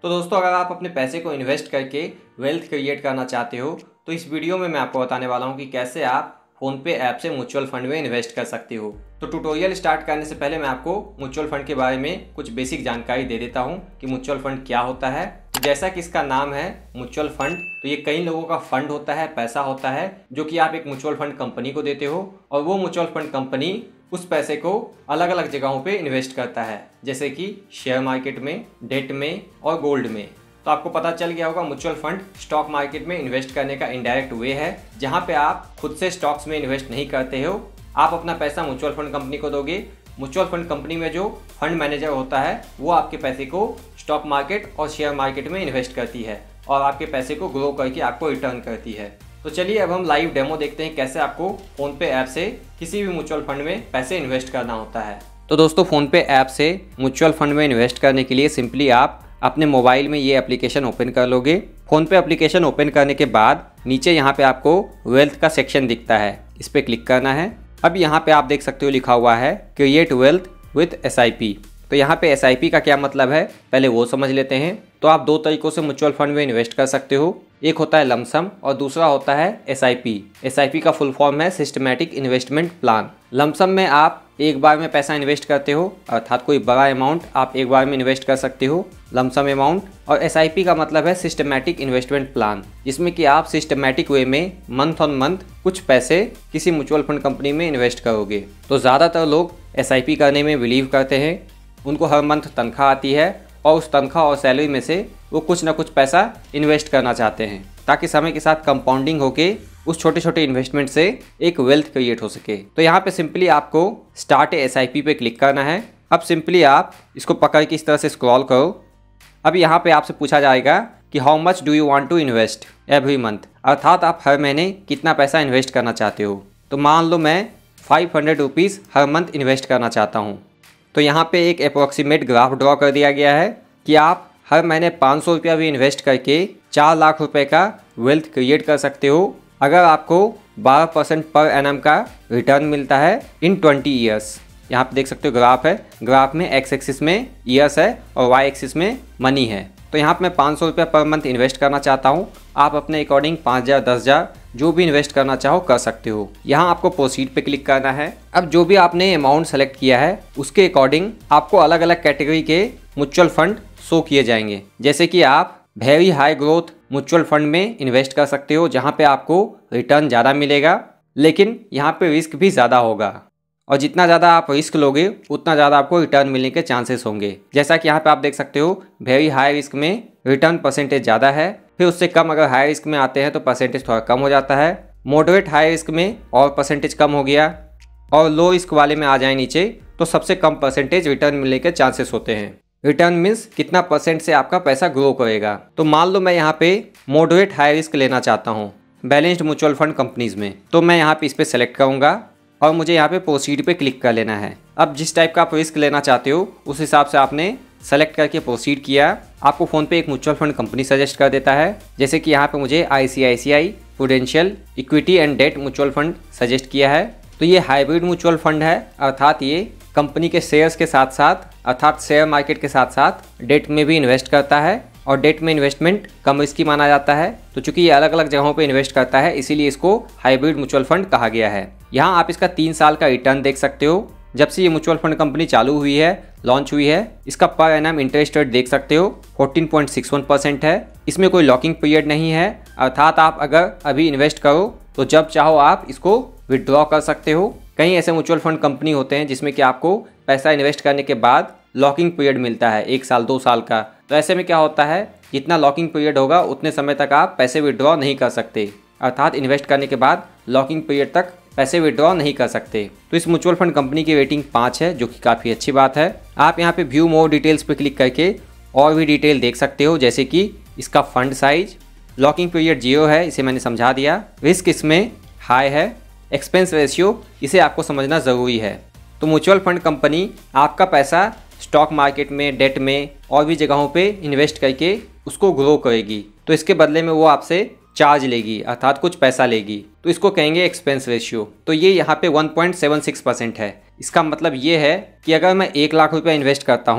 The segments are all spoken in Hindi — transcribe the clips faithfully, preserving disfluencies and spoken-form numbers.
तो दोस्तों, अगर आप अपने पैसे को इन्वेस्ट करके वेल्थ क्रिएट करना चाहते हो तो इस वीडियो में मैं आपको बताने वाला हूं कि कैसे आप फ़ोनपे ऐप से म्यूचुअल फंड में इन्वेस्ट कर सकते हो। तो ट्यूटोरियल स्टार्ट करने से पहले मैं आपको म्यूचुअल फंड के बारे में कुछ बेसिक जानकारी दे देता हूं कि म्यूचुअल फंड क्या होता है। तो जैसा कि इसका नाम है म्यूचुअल फंड, तो ये कई लोगों का फंड होता है, पैसा होता है जो कि आप एक म्यूचुअल फंड कंपनी को देते हो और वो म्यूचुअल फंड कंपनी उस पैसे को अलग अलग जगहों पे इन्वेस्ट करता है, जैसे कि शेयर मार्केट में, डेट में और गोल्ड में। तो आपको पता चल गया होगा म्यूचुअल फंड स्टॉक मार्केट में इन्वेस्ट करने का इनडायरेक्ट वे है, जहां पे आप खुद से स्टॉक्स में इन्वेस्ट नहीं करते हो। आप अपना पैसा म्यूचुअल फंड कंपनी को दोगे। म्यूचुअल फंड कंपनी में जो फंड मैनेजर होता है वो आपके पैसे को स्टॉक मार्केट और शेयर मार्केट में इन्वेस्ट करती है और आपके पैसे को ग्रो करके आपको रिटर्न करती है। तो चलिए अब हम लाइव डेमो देखते हैं कैसे आपको फ़ोनपे ऐप से किसी भी म्यूचुअल फंड में पैसे इन्वेस्ट करना होता है। तो दोस्तों, फ़ोनपे ऐप से म्यूचुअल फंड में इन्वेस्ट करने के लिए सिंपली आप अपने मोबाइल में ये एप्लीकेशन ओपन कर लोगे। फ़ोनपे एप्लीकेशन ओपन करने के बाद नीचे यहाँ पे आपको वेल्थ का सेक्शन दिखता है, इस पर क्लिक करना है। अब यहाँ पे आप देख सकते हो लिखा हुआ है create wealth with S I P. तो यहाँ पे एस आई पी का क्या मतलब है पहले वो समझ लेते हैं। तो आप दो तरीकों से म्यूचुअल फंड में इन्वेस्ट कर सकते हो, एक होता है लमसम और दूसरा होता है S I P. S I P का फुल फॉर्म है सिस्टमैटिक इन्वेस्टमेंट प्लान। लमसम में आप एक बार में पैसा इन्वेस्ट करते हो, अर्थात कोई बड़ा अमाउंट आप एक बार में इन्वेस्ट कर सकते हो, लमसम अमाउंट। और एस आई पी का मतलब है सिस्टमैटिक इन्वेस्टमेंट प्लान, जिसमें कि आप सिस्टमैटिक वे में मंथ ऑन मंथ कुछ पैसे किसी म्यूचुअल फंड कंपनी में इन्वेस्ट करोगे। तो ज़्यादातर लोग एस आई पी करने में बिलीव करते हैं। उनको हर मंथ तनख्वाह आती है और उस तनख्वाह और सैलरी में से वो कुछ ना कुछ पैसा इन्वेस्ट करना चाहते हैं, ताकि समय के साथ कंपाउंडिंग होके उस छोटे छोटे इन्वेस्टमेंट से एक वेल्थ क्रिएट हो सके। तो यहाँ पे सिंपली आपको स्टार्ट एस आई पी पे क्लिक करना है। अब सिंपली आप इसको पकड़ के इस तरह से स्क्रॉल करो। अब यहाँ पे आपसे पूछा जाएगा कि how much do you want to invest every month, अर्थात आप हर महीने कितना पैसा इन्वेस्ट करना चाहते हो। तो मान लो मैं फाइव हंड्रेड रुपीज़ हर मंथ इन्वेस्ट करना चाहता हूँ। तो यहाँ पे एक अप्रोक्सीमेट ग्राफ ड्रॉ कर दिया गया है कि आप हर महीने पाँच सौ रुपया भी इन्वेस्ट करके चार लाख रुपए का वेल्थ क्रिएट कर सकते हो, अगर आपको बारह परसेंट पर एनम का रिटर्न मिलता है इन ट्वेंटी ईयर्स। यहाँ पे देख सकते हो ग्राफ है, ग्राफ में एक्स एक्सिस में ईयर्स है और वाई एक्सिस में मनी है। तो यहाँ पे मैं पाँच सौ रुपया पर मंथ इन्वेस्ट करना चाहता हूँ। आप अपने अकॉर्डिंग पाँच हज़ार दस हज़ार जो भी इन्वेस्ट करना चाहो कर सकते हो। यहाँ आपको प्रोसीड पे क्लिक करना है। अब जो भी आपने अमाउंट सेलेक्ट किया है उसके अकॉर्डिंग आपको अलग अलग कैटेगरी के म्यूचुअल फंड शो किए जाएंगे, जैसे कि आप very high growth mutual fund में इन्वेस्ट कर सकते हो, जहाँ पे आपको रिटर्न ज़्यादा मिलेगा, लेकिन यहाँ पे रिस्क भी ज़्यादा होगा और जितना ज़्यादा आप रिस्क लोगे उतना ज़्यादा आपको रिटर्न मिलने के चांसेस होंगे। जैसा कि यहाँ पे आप देख सकते हो वेरी हाई रिस्क में रिटर्न परसेंटेज ज़्यादा है, फिर उससे कम अगर हाई रिस्क में आते हैं तो परसेंटेज थोड़ा कम हो जाता है, मॉडरेट हाई रिस्क में और परसेंटेज कम हो गया, और लो रिस्क वाले में आ जाए नीचे तो सबसे कम परसेंटेज रिटर्न मिलने के चांसेस होते हैं। रिटर्न मीन्स कितना परसेंट से आपका पैसा ग्रो करेगा। तो मान लो मैं यहाँ पे मॉडरेट हाई रिस्क लेना चाहता हूँ बैलेंस्ड म्यूचुअल फंड कंपनीज में, तो मैं यहाँ पे इस पर सेलेक्ट करूँगा और मुझे यहाँ पे प्रोसीड पे क्लिक कर लेना है। अब जिस टाइप का आप रिस्क लेना चाहते हो उस हिसाब से आपने सेलेक्ट करके प्रोसीड किया। आपको फ़ोन पे एक म्यूचुअल फंड कंपनी सजेस्ट कर देता है, जैसे कि यहाँ पे मुझे I C I C I Prudential equity and debt mutual fund suggest किया है। तो ये हाइब्रिड म्यूचुअल फंड है, अर्थात ये कंपनी के शेयर्स के साथ साथ अर्थात शेयर मार्केट के साथ साथ डेट में भी इन्वेस्ट करता है और डेट में इन्वेस्टमेंट कम रिस्की माना जाता है। तो चूंकि ये अलग अलग जगहों पे इन्वेस्ट करता है इसीलिए इसको हाइब्रिड म्यूचुअल फंड कहा गया है। यहाँ आप इसका तीन साल का रिटर्न देख सकते हो। जब से ये म्यूचुअल फंड कंपनी चालू हुई है, लॉन्च हुई है, इसका पर एनम इंटरेस्ट रेट देख सकते हो fourteen point six one percent है। इसमें कोई लॉकिंग पीरियड नहीं है, अर्थात आप अगर अभी इन्वेस्ट करो तो जब चाहो आप इसको विड्रॉ कर सकते हो। कई ऐसे म्यूचुअल फंड कंपनी होते हैं जिसमें कि आपको पैसा इन्वेस्ट करने के बाद लॉकिंग पीरियड मिलता है एक साल दो साल का। तो ऐसे में क्या होता है, जितना लॉकिंग पीरियड होगा उतने समय तक आप पैसे विड्रॉ नहीं कर सकते, अर्थात इन्वेस्ट करने के बाद लॉकिंग पीरियड तक पैसे विड्रॉ नहीं कर सकते। तो इस म्यूचुअल फंड कंपनी की रेटिंग पाँच है, जो कि काफ़ी अच्छी बात है। आप यहाँ पे व्यू मोर डिटेल्स पे क्लिक करके और भी डिटेल देख सकते हो, जैसे कि इसका fund size, locking period zero है, इसे मैंने समझा दिया, रिस्क इसमें हाई है, एक्सपेंस रेशियो इसे आपको समझना ज़रूरी है। तो म्यूचुअल फंड कंपनी आपका पैसा स्टॉक मार्केट में, डेट में और भी जगहों पे इन्वेस्ट करके उसको ग्रो करेगी, तो इसके बदले में वो आपसे चार्ज लेगी, अर्थात कुछ पैसा लेगी। तो इसको कहेंगे एक्सपेंस रेशियो। तो ये यहाँ पे one point seven six percent है। इसका मतलब ये है कि अगर मैं एक लाख रुपया इन्वेस्ट करता हूँ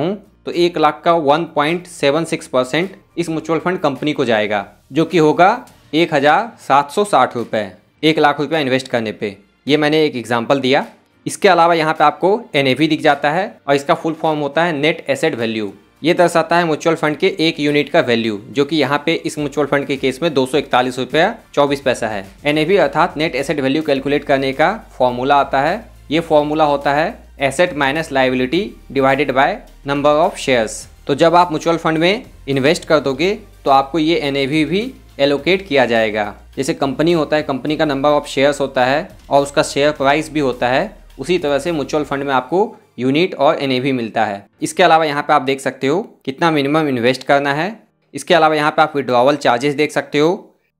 तो एक लाख का one point seven six percent इस म्यूचुअल फंड कंपनी को जाएगा, जो कि होगा एक हज़ार सात सौ साठ रुपये एक लाख रुपया इन्वेस्ट करने पे। ये मैंने एक एग्जांपल दिया। इसके अलावा यहाँ पे आपको एन ए वी दिख जाता है और इसका फुल फॉर्म होता है नेट एसेट वैल्यू। ये दर्शाता है म्यूचुअल फंड के एक यूनिट का वैल्यू, जो कि यहाँ पे इस म्यूचुअल फंड के केस में दो सौ इकतालीस रुपया चौबीस पैसा है। एन ए वी अर्थात नेट एसेट वैल्यू कैलकुलेट करने का फॉर्मूला आता है। ये फॉर्मूला होता है asset minus liability divided by number of shares. तो जब आप म्यूचुअल फंड में इन्वेस्ट कर दोगे तो आपको ये एन ए वी भी एलोकेट किया जाएगा। जैसे कंपनी होता है, कंपनी का नंबर ऑफ शेयर्स होता है और उसका शेयर प्राइस भी होता है, उसी तरह से म्यूचुअल फंड में आपको यूनिट और एन ए वी मिलता है। इसके अलावा यहाँ पे आप देख सकते हो कितना मिनिमम इन्वेस्ट करना है। इसके अलावा यहाँ पे आप विड्रॉवल चार्जेस देख सकते हो।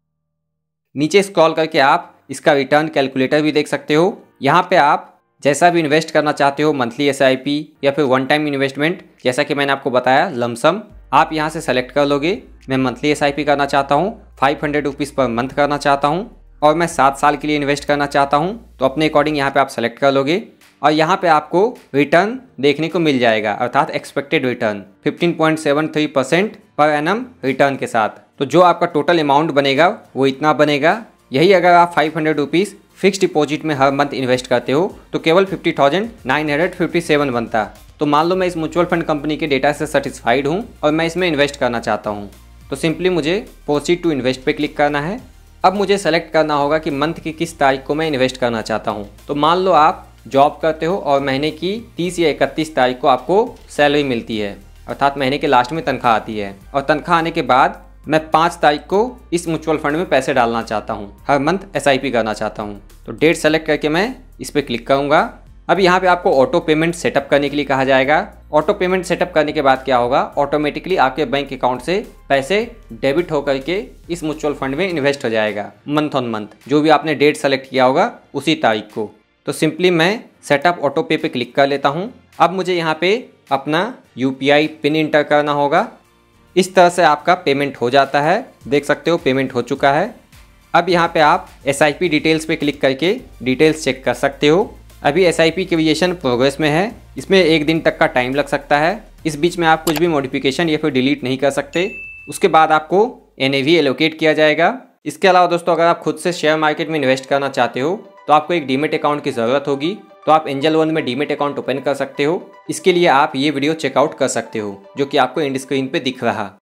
नीचे स्क्रॉल करके आप इसका रिटर्न कैलकुलेटर भी देख सकते हो। यहाँ पे आप जैसा भी इन्वेस्ट करना चाहते हो, मंथली एस आई पी या फिर वन टाइम इन्वेस्टमेंट, जैसा कि मैंने आपको बताया लमसम, आप यहाँ से सेलेक्ट कर लोगे। मैं मंथली एस आई पी करना चाहता हूँ, five hundred rupees per month करना चाहता हूँ और मैं सात साल के लिए इन्वेस्ट करना चाहता हूँ, तो अपने अकॉर्डिंग यहाँ पे आप सेलेक्ट कर लोगे और यहाँ पे आपको रिटर्न देखने को मिल जाएगा, अर्थात expected return fifteen point seven three percent per annum return के साथ। तो जो आपका टोटल अमाउंट बनेगा वो इतना बनेगा। यही अगर आप five hundred rupees fix deposit में हर मंथ इन्वेस्ट करते हो तो केवल fifty thousand nine hundred fifty seven बनता। तो मान लो मैं इस म्यूचुअल फंड कंपनी के डेटा से सेटिस्फाइड हूँ और मैं इसमें इन्वेस्ट करना चाहता हूँ, तो सिंपली मुझे प्रोसीड टू इन्वेस्ट पे क्लिक करना है। अब मुझे सेलेक्ट करना होगा कि मंथ की किस तारीख को मैं इन्वेस्ट करना चाहता हूँ। तो मान लो आप जॉब करते हो और महीने की तीस या इकतीस तारीख को आपको सैलरी मिलती है, अर्थात महीने के लास्ट में तनख्वाह आती है, और तनख्वाह आने के बाद मैं पाँच तारीख को इस म्यूचुअल फंड में पैसे डालना चाहता हूँ, हर मंथ एस आई पी करना चाहता हूँ। तो डेट सेलेक्ट करके मैं इस पर क्लिक करूँगा। अब यहाँ पे आपको ऑटो पेमेंट सेटअप करने के लिए कहा जाएगा। ऑटो पेमेंट सेटअप करने के बाद क्या होगा, ऑटोमेटिकली आपके बैंक अकाउंट से पैसे डेबिट होकर के इस म्यूचुअल फंड में इन्वेस्ट हो जाएगा मंथ ऑन मंथ, जो भी आपने डेट सेलेक्ट किया होगा उसी तारीख को। तो सिंपली मैं सेटअप ऑटो पे पे क्लिक कर लेता हूँ। अब मुझे यहाँ पे अपना U P I pin enter करना होगा। इस तरह से आपका पेमेंट हो जाता है। देख सकते हो पेमेंट हो चुका है। अब यहाँ पे आप एस आई पी डिटेल्स पे क्लिक करके डिटेल्स चेक कर सकते हो। अभी S I P creation progress में है, इसमें एक दिन तक का टाइम लग सकता है। इस बीच में आप कुछ भी मॉडिफिकेशन या फिर डिलीट नहीं कर सकते। उसके बाद आपको एन ए वी एलोकेट किया जाएगा। इसके अलावा दोस्तों, अगर आप खुद से शेयर मार्केट में इन्वेस्ट करना चाहते हो तो आपको एक डीमेट अकाउंट की ज़रूरत होगी। तो आप एंजल वन में डीमेट अकाउंट ओपन कर सकते हो। इसके लिए आप ये वीडियो चेकआउट कर सकते हो, जो कि आपको एंड स्क्रीन पे दिख रहा।